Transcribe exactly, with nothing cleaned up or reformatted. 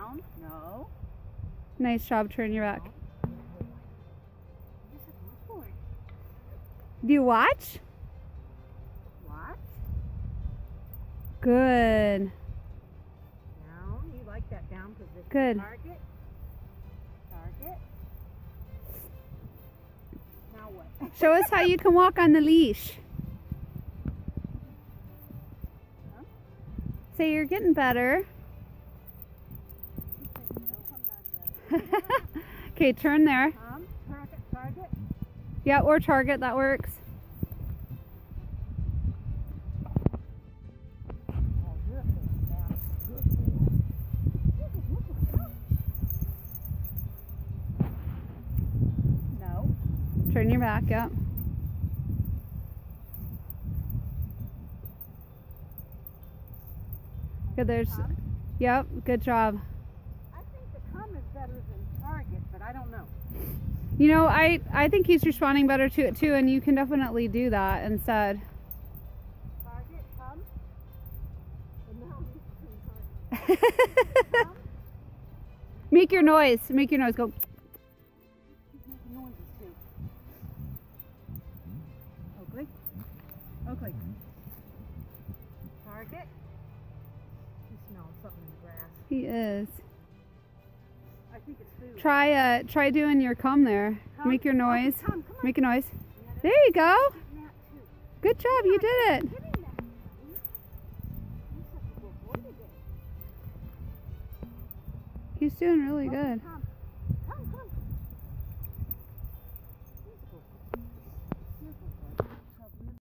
Down. No. Nice job, turn your back. No. Do you watch? Watch. Good. Down. You like that down position. Good. Target. Target. Now what? Show us how you can walk on the leash. Huh? Say you're getting better. Okay, turn there. Um, target, target. Yeah, or target, that works. Oh, good. Good. No. Turn your back, yep. Good, there's, Come. yep, good job. I think the come is better than target, but I don't know. You know, I, I think he's responding better to it too, and you can definitely do that instead. Target, come. And now he's doing target. Come. Make your noise, make your noise, go. He's making noises too. Oakley. Oakley. Target. He smells something in the grass. He is. I think it's food. Try uh, try doing your come there. Come. Make your noise. Come, come, come on. Make a noise. Yeah, that's There you go. getting that too. Good job, you did it. Getting that. You're such a good boy today. He's doing really Come, good. come.